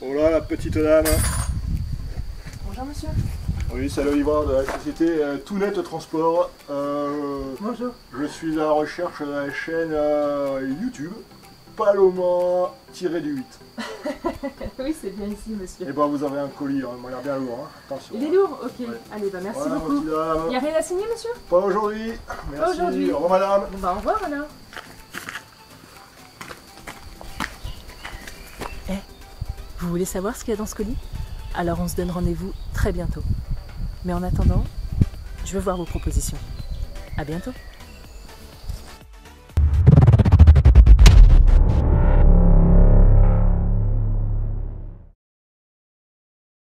Oh là, la petite dame. Bonjour monsieur. Oui, c'est le livreur de la société Tout-Net Transport. Bonjour. Je suis à la recherche de la chaîne YouTube Paloma-8. Oui, c'est bien ici monsieur. Et ben vous avez un colis, hein, il m'a l'air bien lourd, hein. Attention. Il est lourd? Ok. Ouais. Allez, bah merci Voilà, beaucoup. petite dame. Il n'y a rien à signer monsieur? Pas aujourd'hui. Merci. aujourd'hui. Au revoir madame. Bon bah au revoir alors. Vous voulez savoir ce qu'il y a dans ce colis? Alors on se donne rendez-vous très bientôt. Mais en attendant, je veux voir vos propositions. À bientôt.